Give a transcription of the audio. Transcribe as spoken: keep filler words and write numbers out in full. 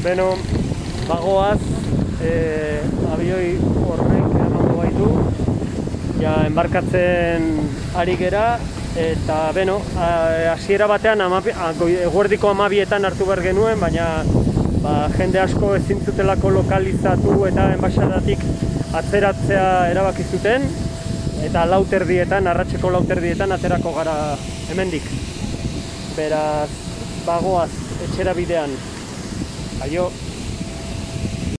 Beno, bagoaz, e, abioi horrek eramango baitu, ja, enbarkatzen ari gera, eta, beno, hasiera batean eguerdiko amabietan hartu behar genuen, baina ba, jende asko ezin zutelako lokalizatu eta enbaxadatik atzeratzea erabaki zuten, eta lauterdietan, arratseko lauterdietan aterako gara hemendik. Beraz, bagoaz, etxera bidean. Aio.